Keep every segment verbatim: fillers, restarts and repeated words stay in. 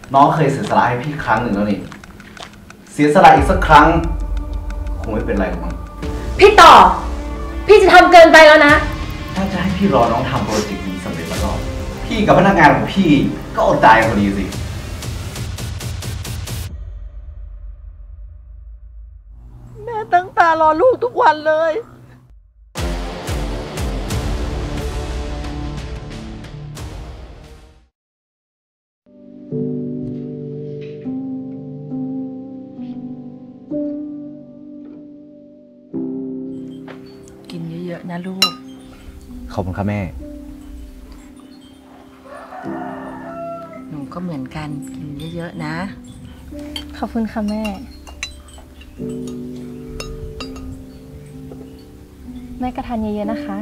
น้องเคยเสียสละให้พี่ครั้งหนึ่งแล้วนี่เสียสละอีกสักครั้งคงไม่เป็นไรหรอกมั้งพี่ต่อพี่จะทำเกินไปแล้วนะถ้าจะให้พี่รอน้องทำโปรเจกต์นี้สำเร็จแล้วก็พี่กับพนักงานของพี่ก็อดตายพอดีสิแม่ตั้งตารอลูกทุกวันเลยกินเยอะๆนะลูกขอบคุณครับแม่หนูก็เหมือนกันกินเยอะๆนะขอบคุณค่ะแม่แม่ก็ทานเยอะๆนะคะ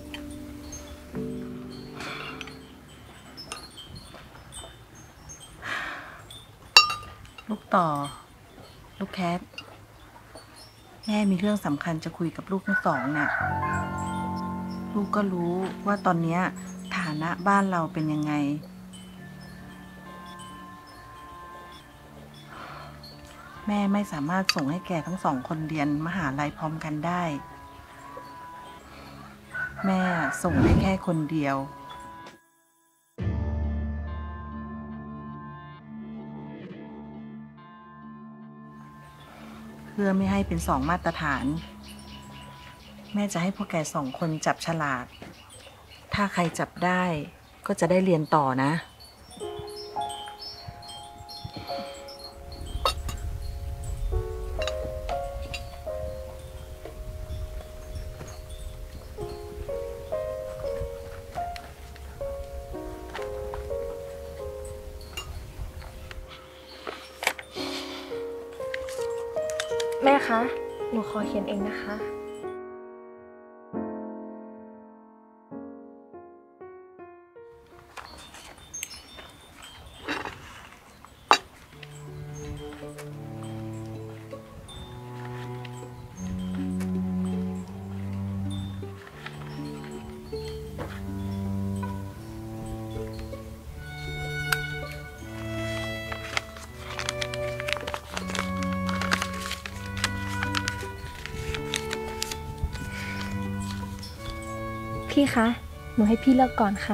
ลูกต่อลูกแคทแม่มีเรื่องสำคัญจะคุยกับลูกทั้งสองน่ะลูกก็รู้ว่าตอนนี้ฐานะบ้านเราเป็นยังไงแม่ไม่สามารถส่งให้แกทั้งสองคนเรียนมหาลัยพร้อมกันได้แม่ส่งได้แค่คนเดียวเพื่อไม่ให้เป็นสองมาตรฐานแม่จะให้พวกแกสองคนจับฉลากถ้าใครจับได้ก็จะได้เรียนต่อนะแม่คะหนูขอเขียนเองนะคะพี่คะหนูให้พี่เลือกก่อนค่ะ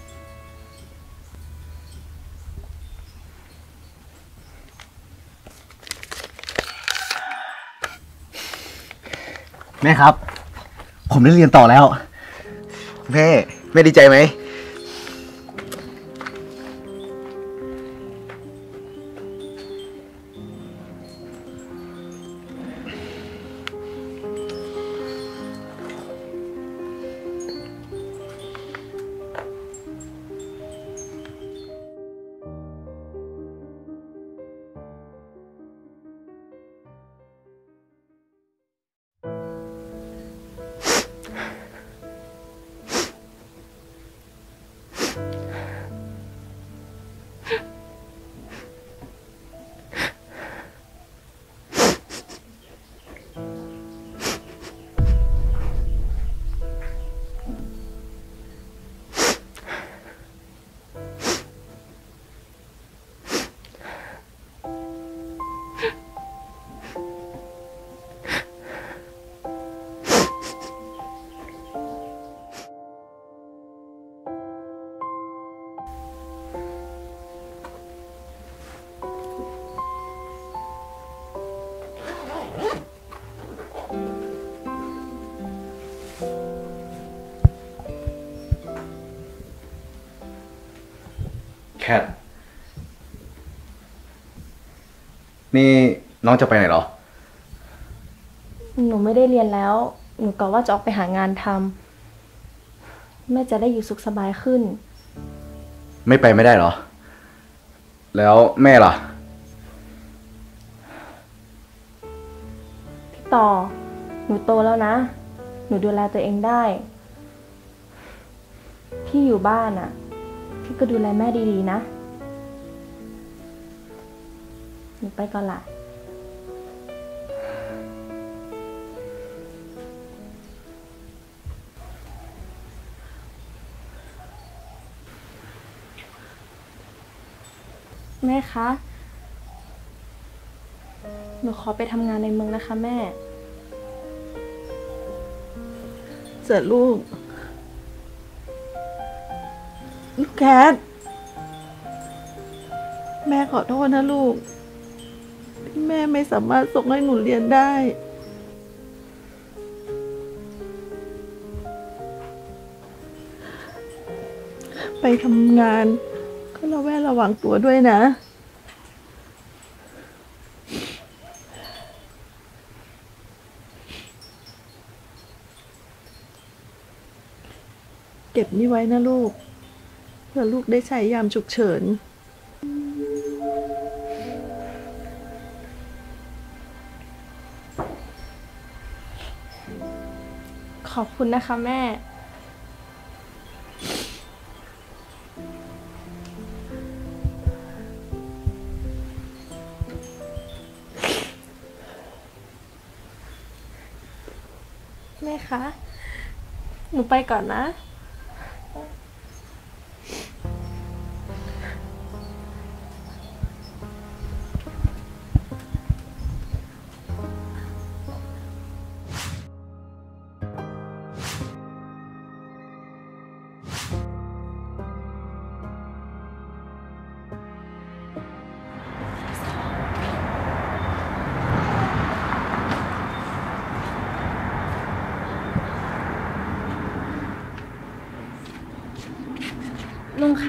แม่ครับผมได้เรียนต่อแล้วแม่แม่ดีใจไหมแคทนี่น้องจะไปไหนหรอหนูไม่ได้เรียนแล้วหนูก็ว่าจะออกไปหางานทำแม่จะได้อยู่สุขสบายขึ้นไม่ไปไม่ได้หรอแล้วแม่ล่ะพี่ต่อหนูโตแล้วนะหนูดูแลตัวเองได้พี่อยู่บ้านอ่ะพี่ก็ดูแลแม่ดีๆนะหนูไปก่อนละแม่คะ หนูขอไปทำงานในเมืองนะคะแม่เสร็จลูก ลูกแคท แม่ขอโทษนะลูก ที่แม่ไม่สามารถส่งให้หนูเรียนได้ ไปทำงานก็ระแวดระวังตัวด้วยนะ เก็บนี่ไว้นะลูก เพื่อลูกได้ใช้ยามฉุกเฉินขอบคุณนะคะแม่ แม่คะ หนูไปก่อนนะ ลุงคะ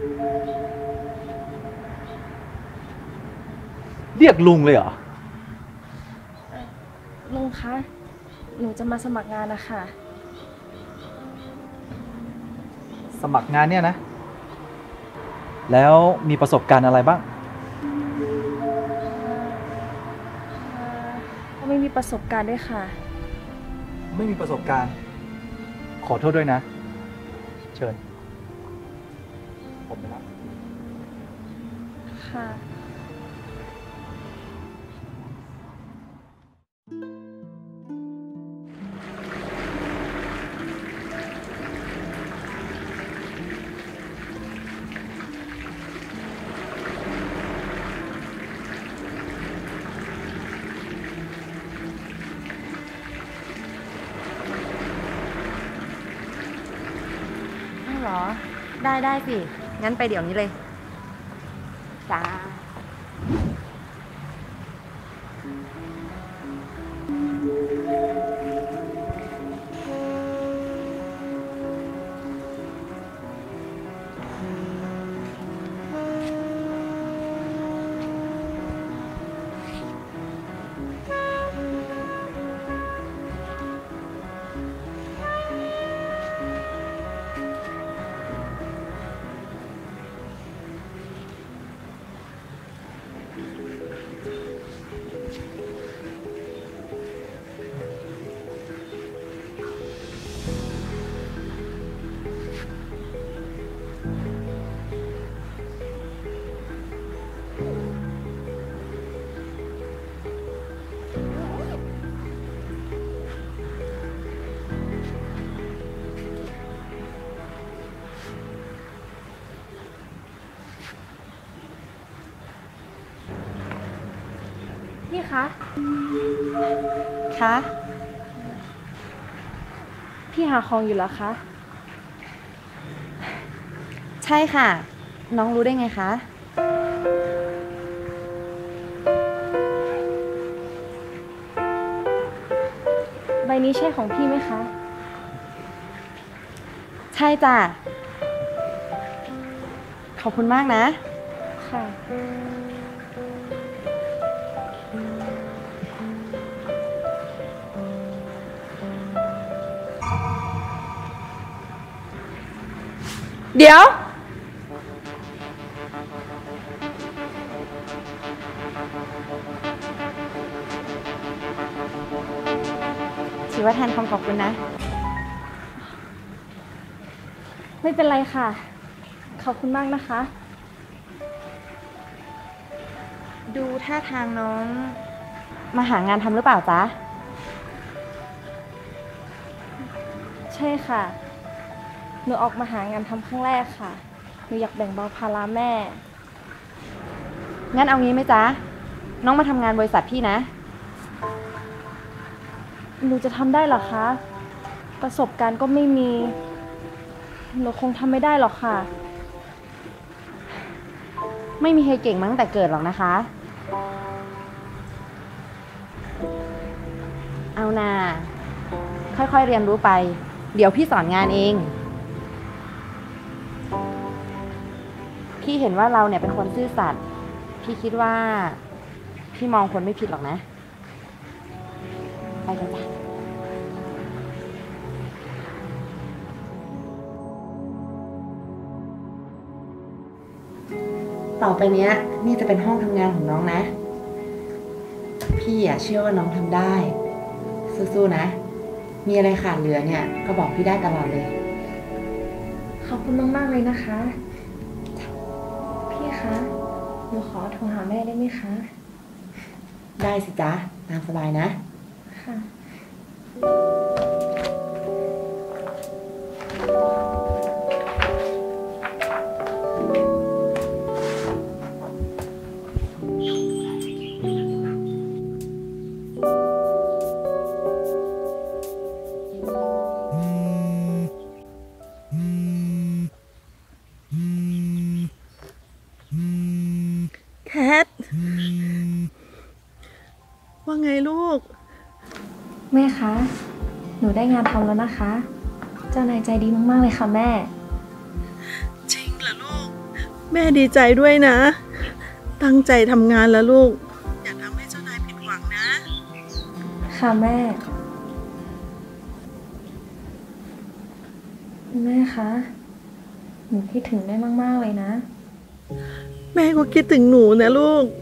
เรียกลุงเลยเหรอลุงคะ หนูจะมาสมัครงานนะคะสมัครงานเนี่ยนะ แล้วมีประสบการณ์อะไรบ้างก็ไม่มีประสบการณ์ด้วยค่ะไม่มีประสบการณ์ ขอโทษด้วยนะ เชิญ ผมไปรับค่ะอ้าวเหรอ ได้ได้สิ งั้นไปเดี๋ยวนี้เลย จ้า พี่คะคะพี่หาของอยู่แล้วคะใช่ค่ะ น้องรู้ได้ไงคะใบนี้ใช่ของพี่ไหมคะใช่จ้ะ ขอบคุณมากนะค่ะเดี๋ยว ถือว่าแทนคำขอบคุณนะไม่เป็นไรค่ะ ขอบคุณมากนะคะดูท่าทางน้อง มาหางานทำหรือเปล่าจ๊ะใช่ค่ะ หนูออกมาหางานทำครั้งแรกค่ะ หนูอยากแบ่งเบาภาระแม่งั้นเอางี้ไหมจ๊ะ น้องมาทำงานบริษัทพี่นะหนูจะทำได้เหรอคะ ประสบการณ์ก็ไม่มี หนูคงทำไม่ได้หรอกค่ะไม่มีใครเก่งมาตั้งแต่เกิดหรอกนะคะ เอานาค่อยๆเรียนรู้ไป เดี๋ยวพี่สอนงานเอง พี่เห็นว่าเราเนี่ยเป็นคนซื่อสัตย์พี่คิดว่า พี่มองคนไม่ผิดหรอกนะ ไปกันจ้ะต่อไปเนี้ย นี่จะเป็นห้องทำงานของน้องนะ พี่อะเชื่อว่าน้องทำได้ สู้ๆนะ มีอะไรขาดเหลือเนี่ย ก็บอกพี่ได้ตลอดเลยขอบคุณมากๆเลยนะคะ พี่คะ หนูขอโทรหาแม่ได้ไหมคะได้สิจ๊ะ ตามสบายนะค่ะแคท ว่าไงลูกแม่คะ หนูได้งานทำแล้วนะคะ เจ้านายใจดีมากๆเลยค่ะแม่จริงเหรอลูก แม่ดีใจด้วยนะ ตั้งใจทำงานแล้วลูก อย่าทำให้เจ้านายผิดหวังนะค่ะแม่ แม่คะ หนูคิดถึงแม่มากๆเลยนะแม่ก็คิดถึงหนูนะลูก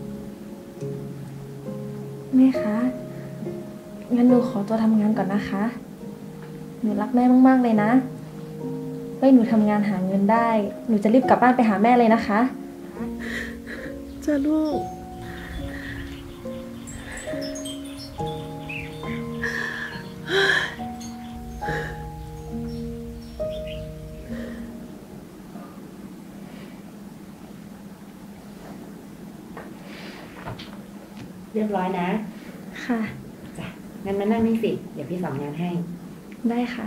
แม่คะ งั้นหนูขอตัวทำงานก่อนนะคะ หนูรักแม่มากๆเลยนะไว้หนูทำงานหาเงินได้ หนูจะรีบกลับบ้านไปหาแม่เลยนะคะจ้าลูกเรียบร้อยนะค่ะจ้ะ งั้นมานั่งนี่สิ เดี๋ยวพี่สอนงานให้ได้ค่ะ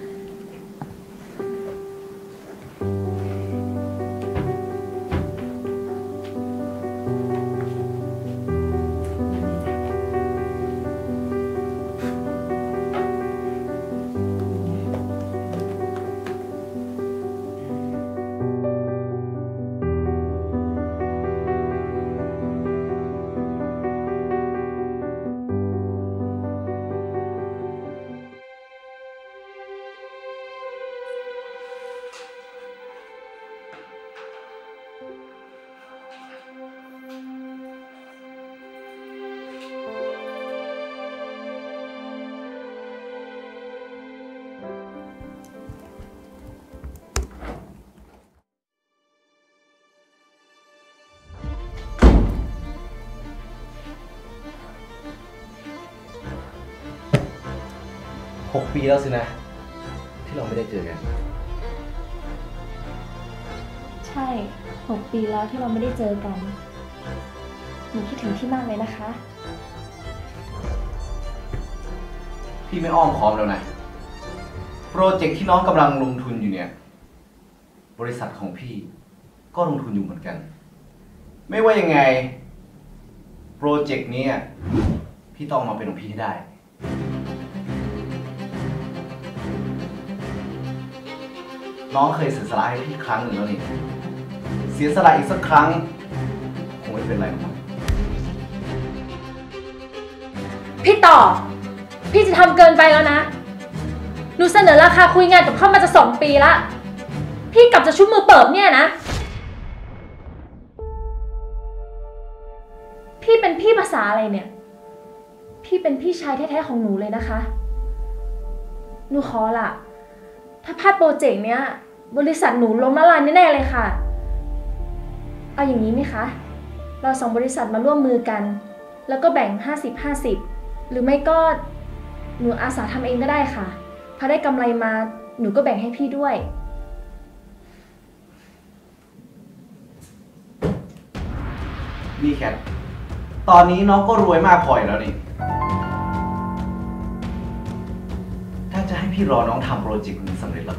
หกปีแล้วสินะ ที่เราไม่ได้เจอกันใช่ หกปีแล้วที่เราไม่ได้เจอกัน หนูคิดถึงพี่มากเลยนะคะพี่ไม่อ้อมค้อมแล้วนะ โปรเจกต์ที่น้องกำลังลงทุนอยู่เนี่ย บริษัทของพี่ก็ลงทุนอยู่เหมือนกัน ไม่ว่ายังไง โปรเจกต์นี้พี่ต้องมาเป็นของพี่ให้ได้ น้องเคยเสียสละให้พี่ครั้งหนึ่งแล้วนี่ เสียสละอีกสักครั้งคงไม่เป็นไรหรอกพี่ต่อ พี่จะทำเกินไปแล้วนะ หนูเสนอราคาคุยงานกับเขามาจะสองปีละ พี่กลับจะชุบมือเปิบเนี่ยนะ พี่เป็นพี่ภาษาอะไรเนี่ย พี่เป็นพี่ชายแท้ๆของหนูเลยนะคะ หนูขอละถ้าพลาดโปรเจกต์เนี้ย บริษัทหนูล้มละลายแน่ๆเลยค่ะ เอาอย่างนี้ไหมคะ เราสองบริษัทมาร่วมมือกัน แล้วก็แบ่ง ห้าสิบ ห้าสิบ หรือไม่ก็หนูอาสาทำเองก็ได้ค่ะ พอได้กำไรมาหนูก็แบ่งให้พี่ด้วยพนี่แคท ตอนนี้น้องก็รวยมากพออยู่แล้วนี่ ถ้าจะให้พี่รอน้องทำโปรเจกต์นี้สำเร็จแล้วก็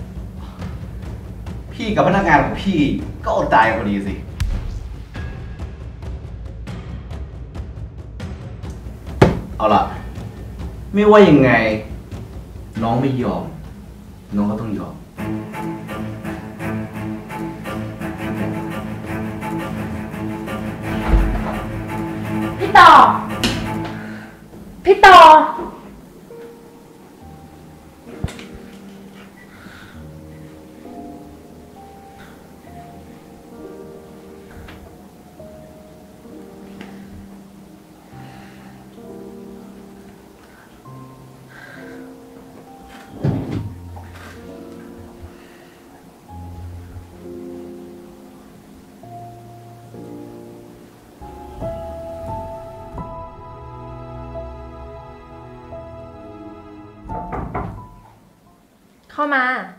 พี่กับพนักงานของพี่ก็อดตายพอดีสิ เอาล่ะ ไม่ว่ายังไง น้องไม่ยอม น้องก็ต้องยอมพี่ต่อ พี่ต่อ เข้ามา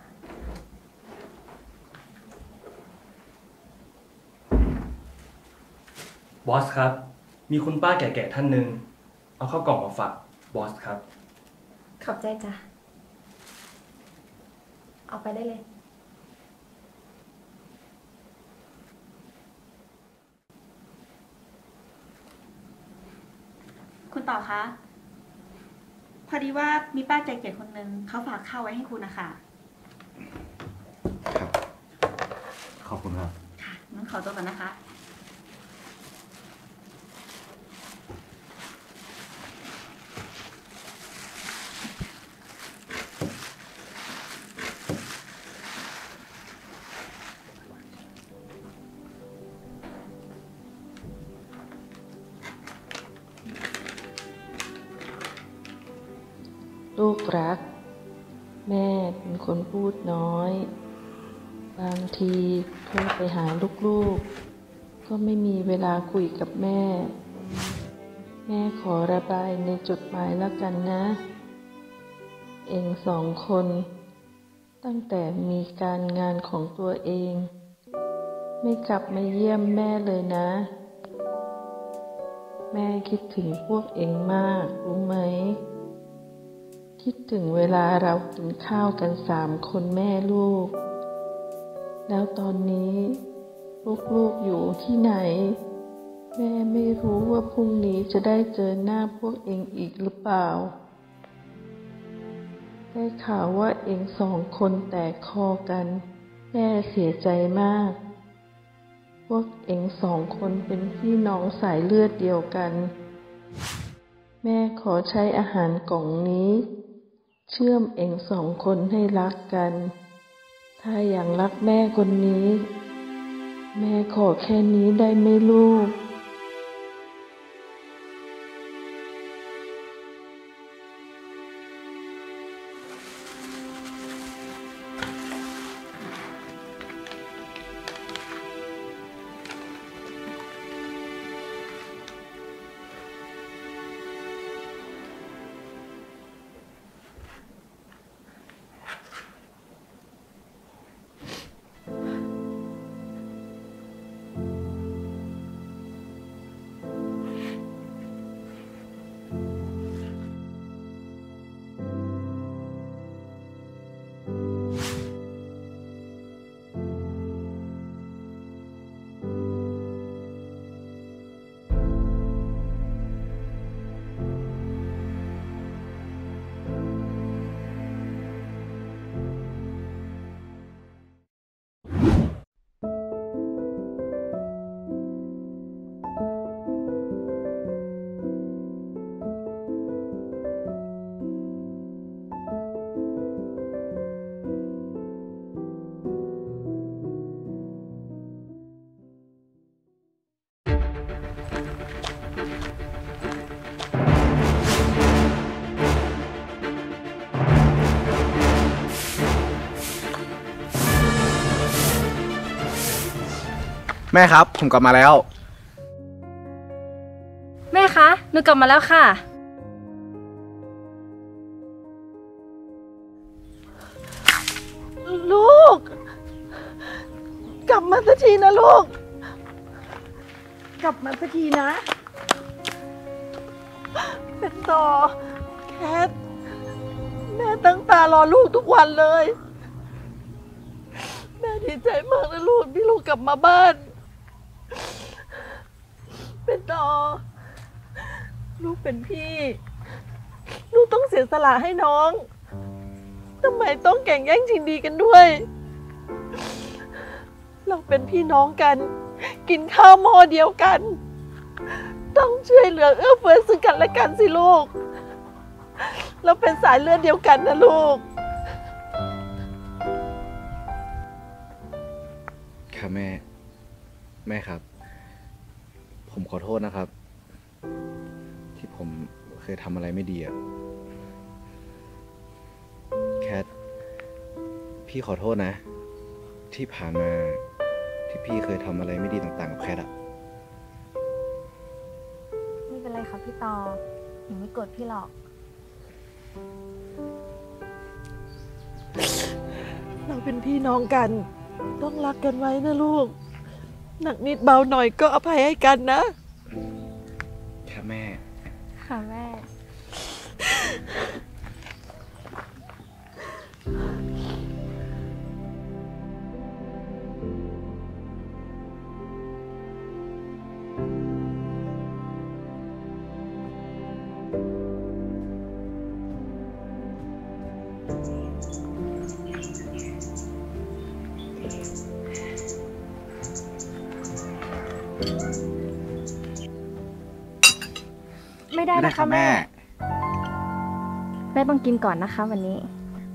บอสครับ มีคุณป้าแก่ๆท่านหนึ่งเอาข้าวกล่องมาฝากบอสครับขอบใจจ้ะ เอาไปได้เลยคุณต่อคะ พอดีว่ามีป้าใจเกียรติคนหนึ่งเขาฝากข้าวไว้ให้คุณนะคะครับ ขอบคุณครับค่ะงั้นขอตัวก่อนนะคะลูกรัก แม่เป็นคนพูดน้อย บางทีโทรไปหาลูกๆ ก็ไม่มีเวลาคุยกับแม่ แม่ขอระบายในจดหมายแล้วกันนะ เองสองคน ตั้งแต่มีการงานของตัวเอง ไม่กลับมาเยี่ยมแม่เลยนะ แม่คิดถึงพวกเองมากรู้ไหม คิดถึงเวลาเรากินข้าวกันสามคนแม่ลูก แล้วตอนนี้ลูกๆอยู่ที่ไหน แม่ไม่รู้ว่าพรุ่งนี้จะได้เจอหน้าพวกเองอีกหรือเปล่า ได้ข่าวว่าเองสองคนแตกคอกัน แม่เสียใจมาก พวกเองสองคนเป็นพี่น้องสายเลือดเดียวกัน แม่ขอใช้อาหารกล่องนี้ เชื่อมเองสองคนให้รักกัน ถ้าอย่างรักแม่คนนี้ แม่ขอแค่นี้ได้ไหมลูกแม่ครับ ผมกลับมาแล้วแม่คะ หนูกลับมาแล้วค่ะลูก กลับมาสักทีนะลูกแคกลับมาสักทีนะ เป็นต่อแคทแม่ตั้งตารอลูกทุกวันเลย แม่ดีใจมากนะลูกที่ลูกกลับมาบ้าน เป็นต่อลูกเป็นพี่ ลูกต้องเสียสละให้น้องทำไมต้องแข่งแย่งชิงดีกันด้วย เราเป็นพี่น้องกัน กินข้าวหม้อเดียวกัน ต้องช่วยเหลือเอื้อเฟื้อซึ่งกันและกันสิลูก เราเป็นสายเลือดเดียวกันนะลูกค่ะแม่ แม่ครับ ผมขอโทษนะครับ ที่ผมเคยทำอะไรไม่ดีอะแคทพี่ขอโทษนะ ที่ผ่านมาที่พี่เคยทำอะไรไม่ดีต่างๆกับแคทอะไม่เป็นไรค่ะพี่ตอหนูไม่โกรธพี่หรอกเราเป็นพี่น้องกัน ต้องรักกันไว้นะลูก หนักนิดเบาหน่อยก็อภัยให้กันนะค่ะแม่ค่ะแม่ ไม่ได้นะคะแม่ แม่ต้องกินก่อนนะคะวันนี้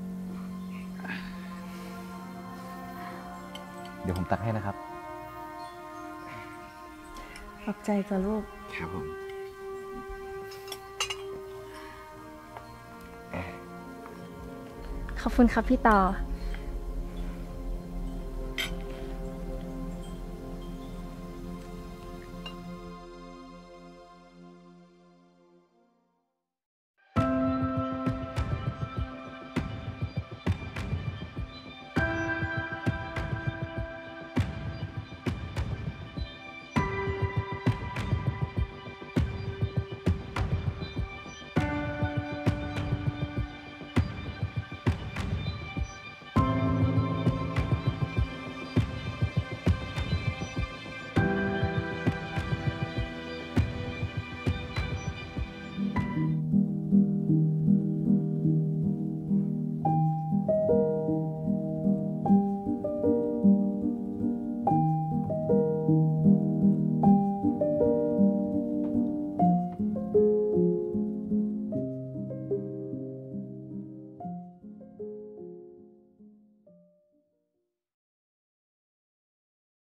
เดี๋ยวผมตักให้นะครับขอบใจจ้ะลูกครับผมขอบคุณครับพี่ตอ